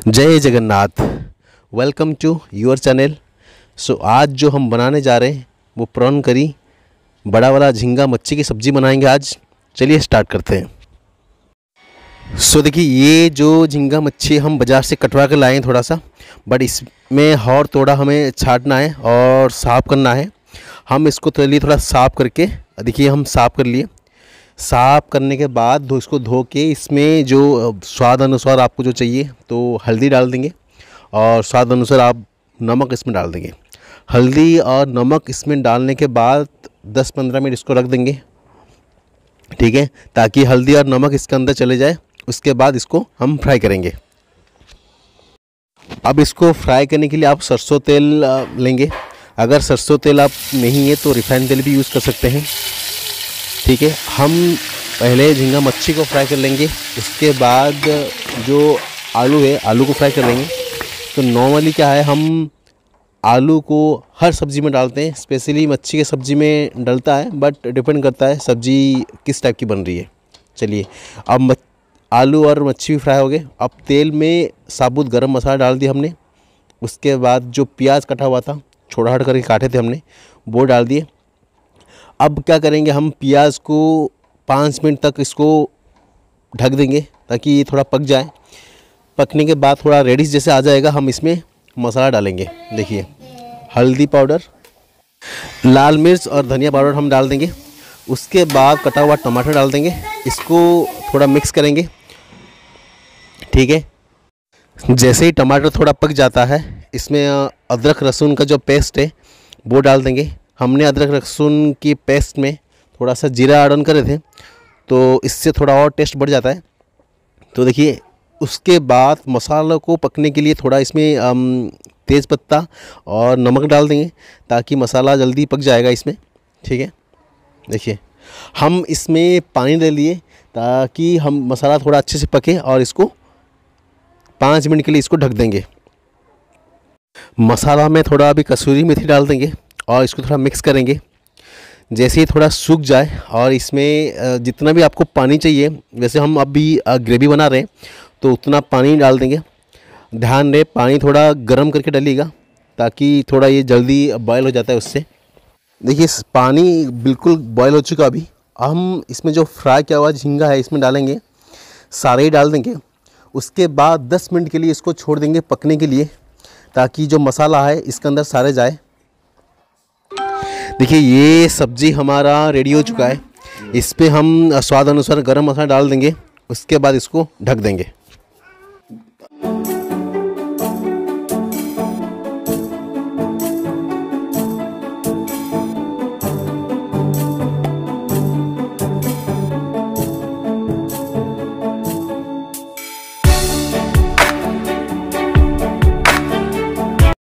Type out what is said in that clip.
जय Jagannath. Welcome to your channel. आज जो हम बनाने जा रहे हैं वो प्रॉन करी, बड़ा वाला झींगा मच्छी की सब्ज़ी बनाएंगे आज। चलिए स्टार्ट करते हैं। देखिए, ये जो झींगा मच्छी हम बाज़ार से कटवा कर लाए हैं थोड़ा सा, बट इसमें और थोड़ा हमें छांटना है और साफ़ करना है। हम इसको चलिए थोड़ा साफ़ करके, देखिए हम साफ़ कर लिए। साफ़ करने के बाद इसको धो के इसमें जो स्वाद अनुसार आपको जो चाहिए तो हल्दी डाल देंगे और स्वाद अनुसार आप नमक इसमें डाल देंगे। हल्दी और नमक इसमें डालने के बाद 10-15 मिनट इसको रख देंगे, ठीक है, ताकि हल्दी और नमक इसके अंदर चले जाए। उसके बाद इसको हम फ्राई करेंगे। अब इसको फ्राई करने के लिए आप सरसों तेल लेंगे। अगर सरसों तेल आप नहीं है तो रिफाइंड तेल भी यूज़ कर सकते हैं, ठीक है। हम पहले झींगा मच्छी को फ्राई कर लेंगे, उसके बाद जो आलू है आलू को फ्राई कर लेंगे। तो नॉर्मली क्या है, हम आलू को हर सब्ज़ी में डालते हैं, स्पेशली मच्छी की सब्ज़ी में डलता है, बट डिपेंड करता है सब्ज़ी किस टाइप की बन रही है। चलिए, अब आलू और मच्छी भी फ्राई हो गए। अब तेल में साबुत गरम मसाला डाल दिया हमने। उसके बाद जो प्याज कटा हुआ था, छोटा छोटा करके काटे थे हमने, वो डाल दिए। अब क्या करेंगे, हम प्याज को 5 मिनट तक इसको ढक देंगे ताकि ये थोड़ा पक जाए। पकने के बाद थोड़ा रेडिश जैसे आ जाएगा, हम इसमें मसाला डालेंगे। देखिए, हल्दी पाउडर, लाल मिर्च और धनिया पाउडर हम डाल देंगे। उसके बाद कटा हुआ टमाटर डाल देंगे। इसको थोड़ा मिक्स करेंगे, ठीक है। जैसे ही टमाटर थोड़ा पक जाता है, इसमें अदरक लहसुन का जो पेस्ट है वो डाल देंगे। हमने अदरक लहसुन की पेस्ट में थोड़ा सा जीरा ऐड ऑन करे थे, तो इससे थोड़ा और टेस्ट बढ़ जाता है। तो देखिए, उसके बाद मसालों को पकने के लिए थोड़ा इसमें तेज़ पत्ता और नमक डाल देंगे ताकि मसाला जल्दी पक जाएगा इसमें, ठीक है। देखिए, हम इसमें पानी डाल लिए ताकि हम मसाला थोड़ा अच्छे से पके और इसको 5 मिनट के लिए इसको ढक देंगे। मसाला में थोड़ा अभी कसूरी मेथी डाल देंगे और इसको थोड़ा मिक्स करेंगे। जैसे ही थोड़ा सूख जाए और इसमें जितना भी आपको पानी चाहिए, वैसे हम अभी ग्रेवी बना रहे हैं तो उतना पानी डाल देंगे। ध्यान रहे पानी थोड़ा गर्म करके डालिएगा ताकि थोड़ा ये जल्दी बॉयल हो जाता है उससे। देखिए, पानी बिल्कुल बॉयल हो चुका। अभी हम इसमें जो फ्राई किया हुआ झींगा है इसमें डालेंगे, सारे ही डाल देंगे। उसके बाद 10 मिनट के लिए इसको छोड़ देंगे पकने के लिए, ताकि जो मसाला है इसके अंदर सारे जाए। देखिए, ये सब्ज़ी हमारा रेडी हो चुका है। इस पर हम स्वाद अनुसार गरम मसाला डाल देंगे। उसके बाद इसको ढक देंगे।